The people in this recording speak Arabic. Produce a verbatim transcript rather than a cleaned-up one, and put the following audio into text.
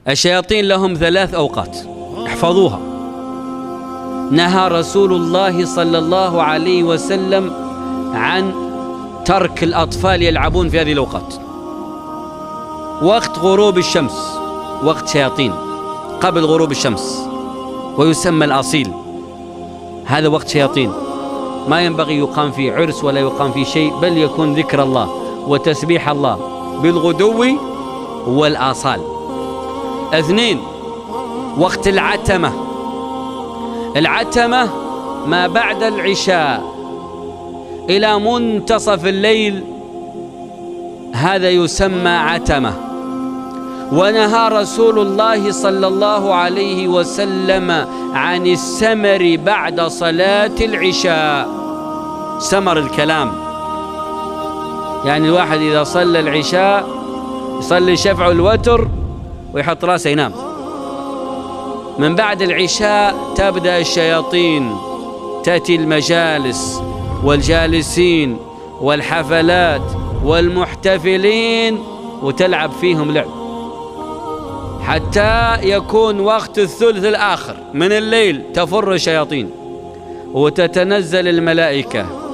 الشياطين لهم ثلاث أوقات احفظوها. نهى رسول الله صلى الله عليه وسلم عن ترك الأطفال يلعبون في هذه الأوقات. وقت غروب الشمس وقت شياطين قبل غروب الشمس، ويسمى الأصيل، هذا وقت شياطين، ما ينبغي يقام فيه عرس ولا يقام فيه شيء، بل يكون ذكر الله وتسبيح الله بالغدو والآصال. اثنين، وقت العتمة. العتمة ما بعد العشاء إلى منتصف الليل، هذا يسمى عتمة. ونهى رسول الله صلى الله عليه وسلم عن السمر بعد صلاة العشاء. سمر الكلام، يعني الواحد إذا صلى العشاء يصلي الشفع والوتر ويحط راسه ينام. من بعد العشاء تبدأ الشياطين تأتي المجالس والجالسين والحفلات والمحتفلين وتلعب فيهم لعب حتى يكون وقت الثلث الآخر من الليل، تفر الشياطين وتتنزل الملائكة